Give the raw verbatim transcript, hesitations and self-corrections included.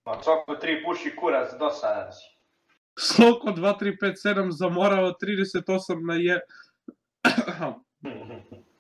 Ma Soko tri puši kurac, dosadan si. Soko dva tri pet sedam zamorao trideset osam na je...